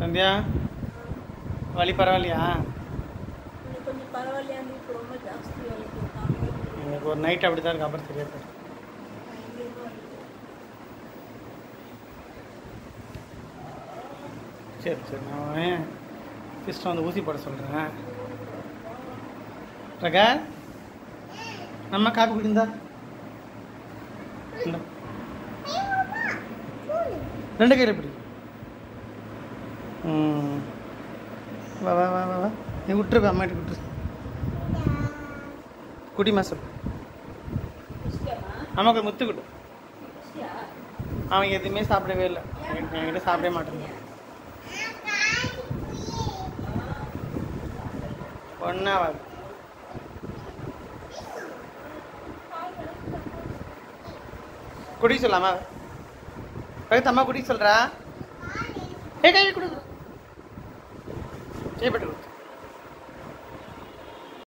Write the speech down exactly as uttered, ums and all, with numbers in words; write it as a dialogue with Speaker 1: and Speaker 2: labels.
Speaker 1: சந்தியா வலி பரவாயில்லையா?
Speaker 2: கொஞ்சம் பரவாயில்லையா? இப்போ ரொம்ப ஜாஸ்தி வலி.
Speaker 1: எனக்கு ஒரு நைட் அப்படி தான் இருக்கு, அப்புறம் தெரியாது. சரி சரி நான் சிஸ்டம் வந்து ஊசி போட சொல்கிறேன். ரகா நம்ம காப்பி குடிந்தா ரெண்டு கையில் பிடி. ம் வா வா வா வா வா நீ விட்டுருப்ப, அம்மாட்டி விட்டுரு. குடிமா சொல். அம்மாக்கு முத்து கொடு. அவன் எதுவுமே சாப்பிடவே இல்லை, என்கிட்ட சாப்பிடவே மாட்டேங்க. ஒன்றாவது குடி சொல்லாமா? பக்கத்து அம்மா குடி சொல்கிறா. ஏ கை கொடு, கைப்பட்டு கொடு.